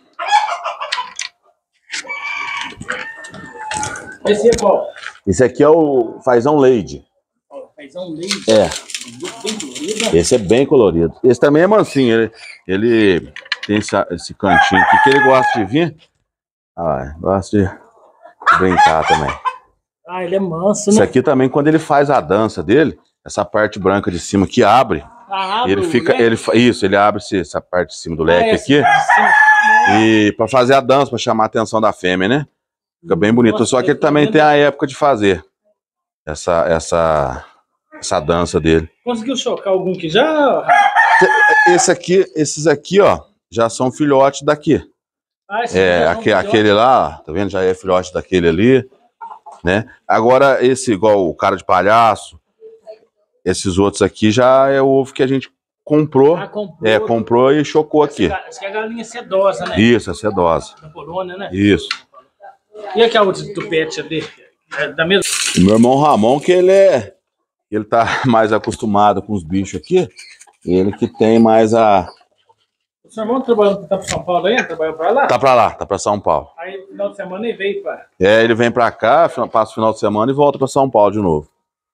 Esse é qual? Esse aqui é o fazão Lady. Fazão Lady. É. Bem colorido. Esse é bem colorido. Esse também é mansinho. Ele, ele tem esse, esse cantinho aqui que ele gosta de vir. Ah, gosta de, de brincar também. Ah, ele é manso, né? Esse aqui também, quando ele faz a dança dele, essa parte branca de cima que abre, Ah, abre ele o fica, leque? ele, isso, ele abre esse, essa parte de cima do leque Ah, aqui, essa de cima. e para fazer a dança, para chamar a atenção da fêmea, né? Fica bem bonito. Nossa, Só que ele também tem a época de fazer essa, essa, essa dança dele. Conseguiu chocar algum que já? Esse aqui, esses aqui, ó, já são filhotes daqui. Ah, esse É, é um aque- filhote. aquele lá, tá vendo? Já é filhote daquele ali, né? Agora, esse, igual o cara de palhaço, esses outros aqui já é o ovo que a gente comprou. Ah, comprou. É, comprou e chocou aqui. Essa aqui é a galinha sedosa, né? Isso, a sedosa. Da Polônia, né? Isso. E aqui a outra do pet ali? É da mesma? O meu irmão Ramon, que ele é... Ele tá mais acostumado com os bichos aqui. Ele que tem mais a... O seu irmão trabalhando, tá para São Paulo ainda? Trabalhou para lá? Tá pra lá, tá pra São Paulo. Aí no final de semana ele veio para... É, ele vem pra cá, passa o final de semana e volta pra São Paulo de novo.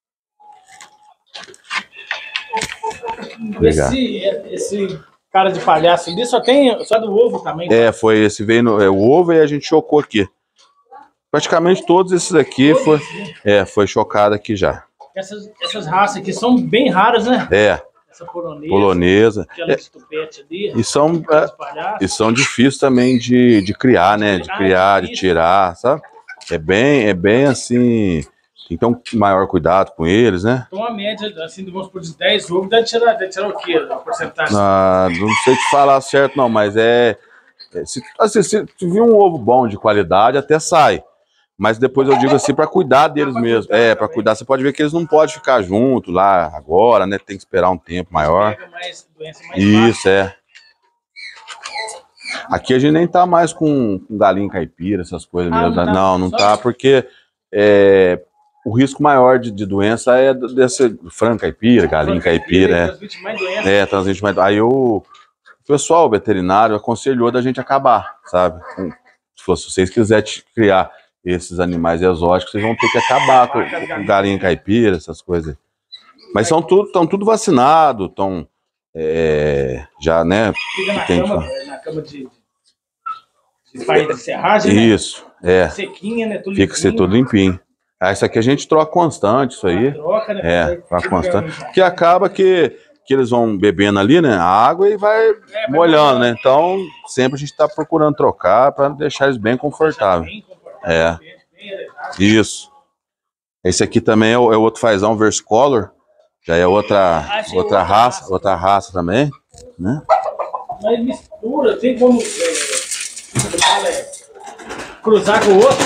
Obrigado. Esse, esse cara de palhaço ali só tem só do ovo também. É, foi esse, veio no, é, o ovo e a gente chocou aqui. Praticamente todos esses aqui foi, é, foi chocado aqui já. Essas, essas raças aqui são bem raras, né? É, Essa polonesa, polonesa. aquela É, de tupete ali, e são, cara é, de palhaço. e são difíceis também de, de criar, né? De Ah, criar, de difícil. tirar, sabe? É bem, é bem assim. Tem que ter um maior cuidado com eles, né? Então a média, assim, vamos por dez ovos, deve tirar, deve tirar o quê? A porcentagem? Ah, não sei te falar certo, não, mas é. é, se, assim, se tu vir um ovo bom de qualidade, até sai. Mas depois eu digo assim, para cuidar deles pra mesmo. cuidar É, para também. cuidar. Você pode ver que eles não podem ficar junto lá agora, né? Tem que esperar um tempo maior. Pega mais doença mais Isso, é. Aqui a gente nem tá mais com, com galinha caipira, essas coisas Ah, mesmo. não tá? Não, não Só- tá, porque é, o risco maior de, de doença é desse frango caipira, galinha caipira, é. Transmite mais doença. É, transmite mais. Aí o, o pessoal, o veterinário, aconselhou da gente acabar, sabe? Com- Se fosse- se vocês quiserem te- criar esses animais exóticos, vocês vão ter que acabar com, com galinha caipira, essas coisas. Mas são tudo, estão tudo vacinados, estão já, né? Fica na Tem que cama, na cama de, de farinha de serragem, né? Isso, é. Sequinha, né? Tudo Fica ser limpinho. tudo limpinho. Ah, isso aqui a gente troca constante, isso aí. Troca, né? É, Fica- troca fica- constante. Que acaba que, que eles vão bebendo ali, né? A água e vai É, vai molhando, né? Então, sempre a gente está procurando trocar para deixar eles bem confortáveis. Bem confortável, É. bem- bem elevado. Isso. Esse aqui também é o, é outro fazão Versicolor. Já é outra, Ah, sim, outra outra raça, raça. outra raça também, né? Mas mistura, tem como é, você fala, é, cruzar com o outro?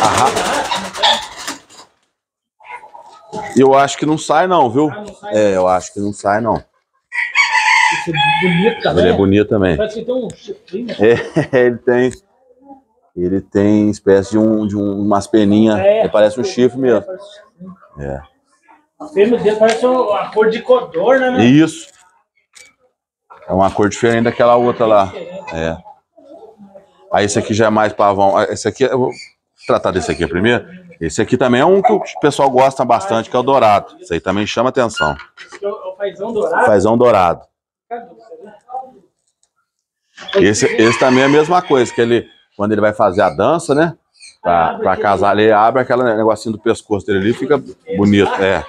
Eu acho que não sai não, viu? Ah, não sai. É, eu acho que não sai não. Isso é bonito também. Ele é bonito também. Parece que tem um chifrinho, né? É, ele tem, ele tem espécie de, um, de um, umas peninhas, É. ele parece um chifre mesmo. Parece um chifrinho. É. A fêmea dele parece uma cor de codorna, né? Isso. É uma cor diferente daquela outra lá. É. Aí esse aqui já é mais pavão. Ah, esse aqui, eu vou tratar desse aqui primeiro. Esse aqui também é um que o pessoal gosta bastante, que é o dourado. Isso aí também chama atenção. Esse é o é o fazão dourado. Fazão dourado. Esse, esse também é a mesma coisa, que ele, quando ele vai fazer a dança, né? pra, pra casar ali, abre aquele negocinho do pescoço dele ali, fica bonito, é.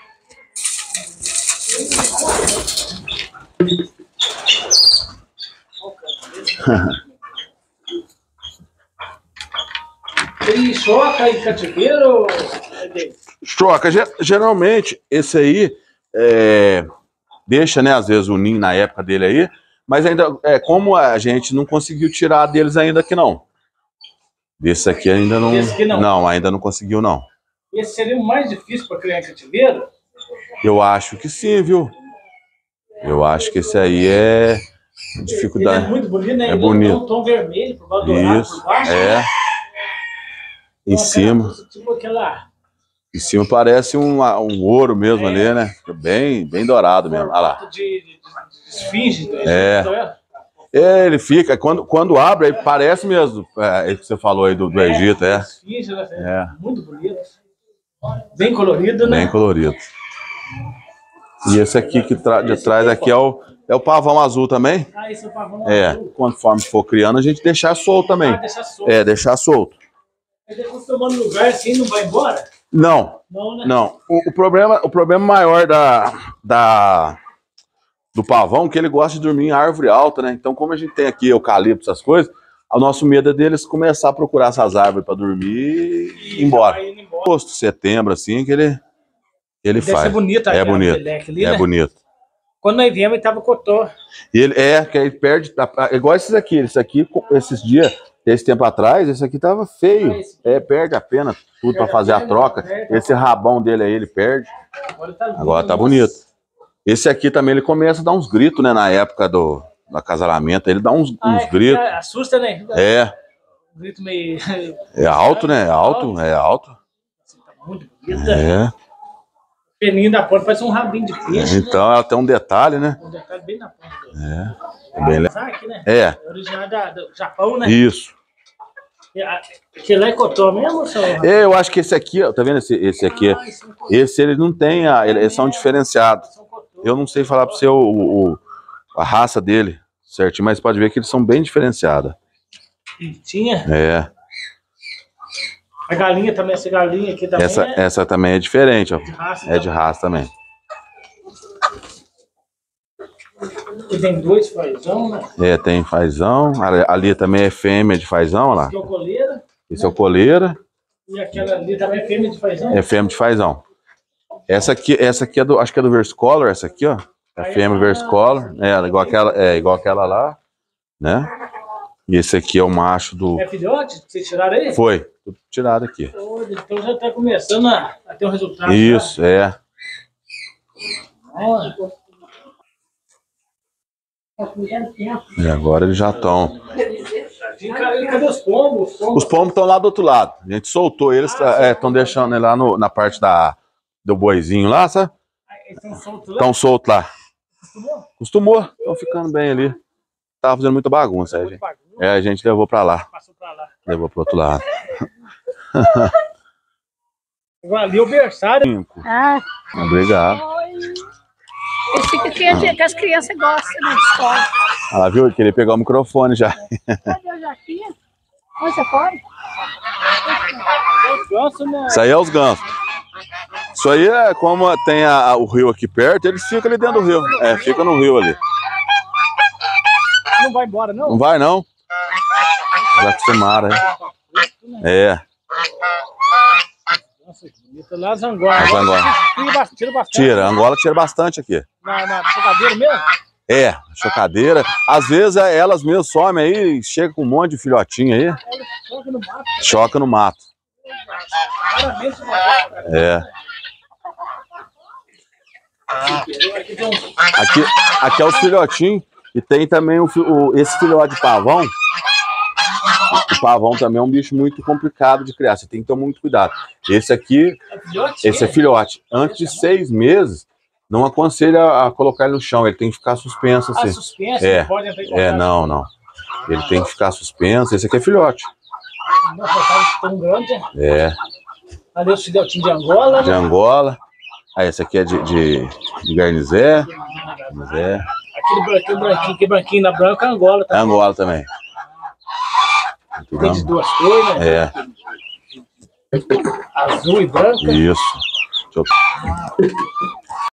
Tem choca e cativeiro? Choca, geralmente, esse aí é, deixa, né, às vezes o ninho na época dele aí, mas ainda, é, como a gente não conseguiu tirar deles ainda aqui não. Desse aqui ainda não, Esse aqui não. Não, ainda não conseguiu não. Esse seria o mais difícil para criar em cativeiro? Eu acho que sim, viu? Eu acho que esse aí é dificuldade. Ele é muito bonito, né? É Ele bonito. tem um tom vermelho, por baixo dourado, Isso, por baixo. é. Em Então, cima. aquela, tipo aquela... Em cima parece um, um ouro mesmo é. ali, né? Bem, bem dourado mesmo. Olha lá. De, de, de esfinge. É. É, ele fica, quando, quando abre, aí parece mesmo, é, é que você falou aí do, do Egito, é. Esfinge, né? É. Muito bonito. Bem colorido, né? Bem colorido. E esse aqui que tra de trás aqui é o, é o pavão azul também. Ah, esse é o pavão é, azul. Conforme for criando, a gente deixar solto também. Ah, deixar solto. É, deixar solto. Ele acostumando no lugar assim, não vai embora? Não, não, né? não. O, o, problema, o problema maior da, da, do pavão é que ele gosta de dormir em árvore alta, né? Então, como a gente tem aqui eucalipto, essas coisas, o nosso medo é deles começar a procurar essas árvores para dormir e ir embora. embora. Agosto, setembro, assim, que ele, ele Deve faz. Ser bonito, é bonito, ali, é né? bonito. Quando nós viemos, ele tava cotó. E ele é, que ele perde, igual esses aqui, esse aqui, esses dias, esse tempo atrás, esse aqui tava feio. É, perde a pena tudo para fazer a troca. Esse rabão dele aí, ele perde. Agora tá, lindo, Agora tá bonito. Esse aqui também, ele começa a dar uns gritos, né, na época do, do acasalamento. Ele dá uns, uns ah, é, gritos. Assusta, né? É. Um grito meio... É alto, né? É alto, é alto. Tá muito bonita. É. O peninho da ponta parece um rabinho de peixe. Então, né? Ela tem um detalhe, né? Um detalhe bem na ponta. É. É bem legal. Aqui, né? É. É original da, do Japão, né? Isso. Aquele lá é cotó mesmo, senhor? É, eu acho que esse aqui, ó, tá vendo esse, esse aqui? Ah, esse ele não tem, a, eles são diferenciados. Eu não sei falar para você o, o, a raça dele certinho, mas pode ver que eles são bem diferenciados. Tinha? É. A galinha também, essa galinha aqui também essa, é... Essa também é diferente, ó. De raça, é de raça também. E tem dois fazão, né? É, tem fazão. Ali, ali também é fêmea de fazão, olha lá. Esse é o coleira. Esse é o coleira. E aquela ali também é fêmea de fazão? É fêmea de fazão. Essa aqui, essa aqui é do, acho que é do Versicolor, essa aqui, ó. É fêmea Versicolor. É, igual aquela, é igual aquela lá, né? E esse aqui é o macho do... É filhote? Vocês tiraram aí? Foi, tudo tirado aqui. Oh, então já tá começando a, a ter um resultado. Isso, tá? É. Olha. E agora eles já estão. Cadê os pombos? Os pombos Os pombos estão lá do outro lado. A gente soltou eles, estão ah, é, deixando ele lá no, na parte da, do boizinho lá, sabe? Eles estão soltos lá? Estão soltos lá. Costumou? Costumou, estão ficando bem ali. Tava fazendo muita bagunça. Aí, bagunça. É, a gente levou pra lá. Passou pra lá. Levou pro outro lado. Agora ali é o berçário. Ah. Obrigado. Esse aqui que, que as crianças gostam na escola. Ela viu? Queria pegar o microfone já. Cadê o Jaquinha? Onde você foi? Isso aí é os gansos. Isso aí é como tem a, a, o rio aqui perto, eles ficam ali dentro do rio. É, fica no rio ali. Não vai embora, não? Não vai, não. Já acostumaram, né? É. Nossa, que bonita. Lá as Angola. As Angola. Tira, tira bastante. Tira, a Angola tira bastante aqui. Na, na chocadeira mesmo? É, chocadeira. Às vezes elas mesmo somem aí, chega com um monte de filhotinho aí. Choca no mato. Choca no mato. É. Aqui, aqui é os filhotinhos. E tem também o, o, esse filhote de pavão. O pavão também é um bicho muito complicado de criar. Você tem que tomar muito cuidado. Esse aqui, esse é filhote. Antes de seis meses, não aconselho a colocar ele no chão. Ele tem que ficar suspenso assim. Ah, suspenso? É, não pode entrar em é, não, não. Ele tem que ficar suspenso. Esse aqui é filhote. Nossa, tá tão grande. É. Ali o filhotinho de Angola. De né? Angola. Ah, esse aqui é de, de, de garnizé. Garnizé. Aquele, aquele branquinho, aquele branquinho na branca é Angola. Tá? É Angola também. Tem de duas cores, né? É. Azul e branca. Isso. Deixa eu...